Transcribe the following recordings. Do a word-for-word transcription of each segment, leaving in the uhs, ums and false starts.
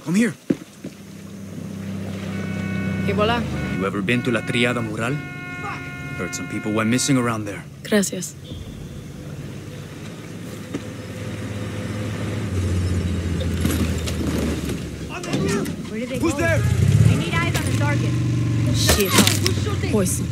Come here. Y voilà. You ever been to La Triada Mural? Heard some people went missing around there. Gracias. Where did they Who's go? there? I need eyes on the target. Shit. Poison.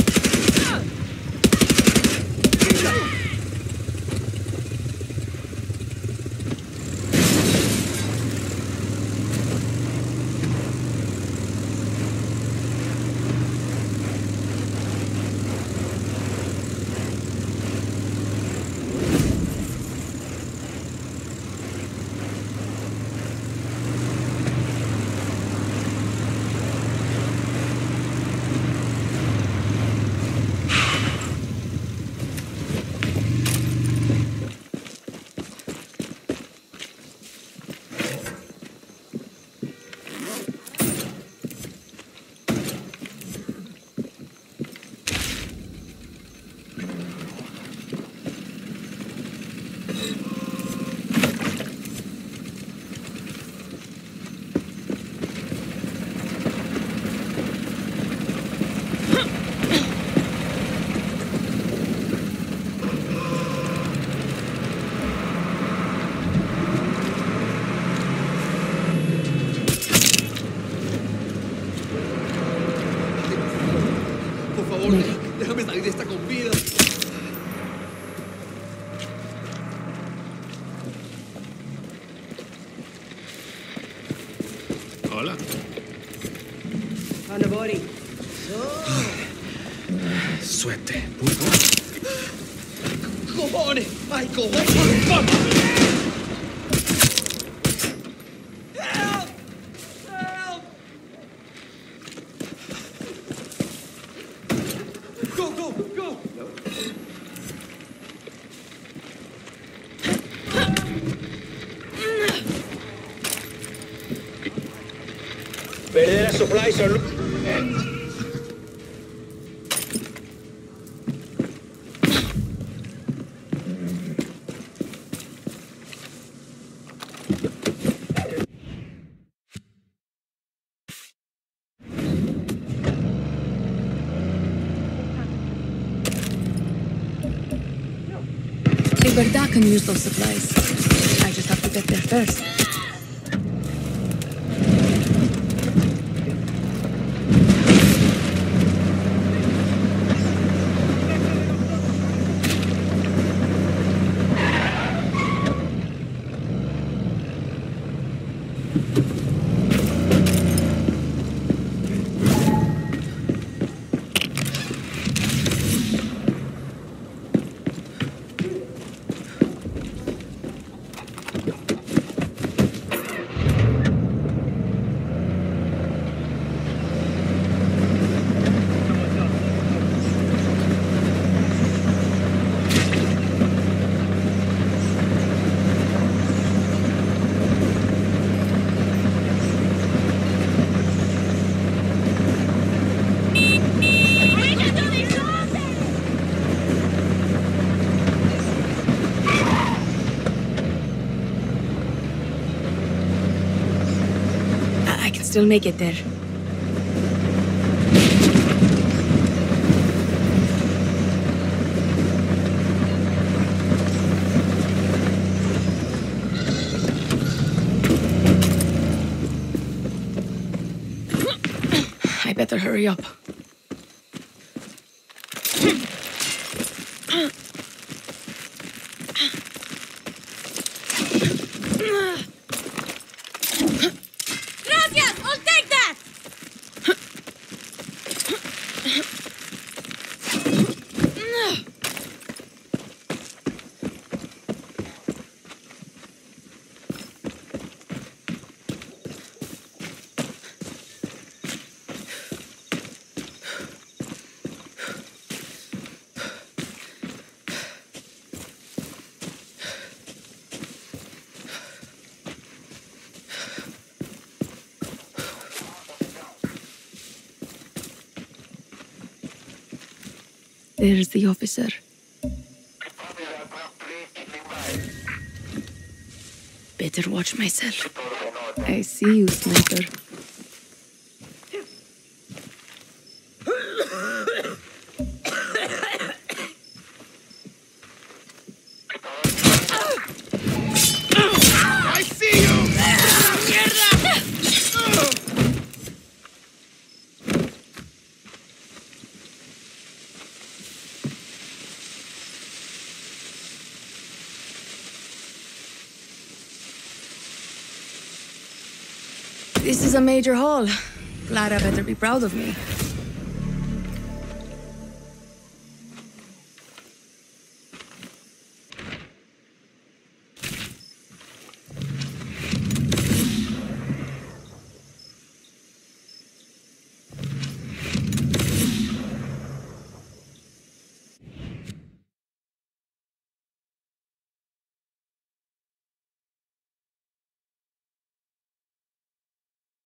Déjame salir de esta con vida. Hola. Hanabori. Suerte. ¡Cojones! ¡Ay, cojones! Perder las supplies son... Libertad can use those supplies. I just have to get there first. Still make it there. I better hurry up. There's the officer. Better watch myself. I see you, Splinter. I see you! This is a major haul. Clara better be proud of me.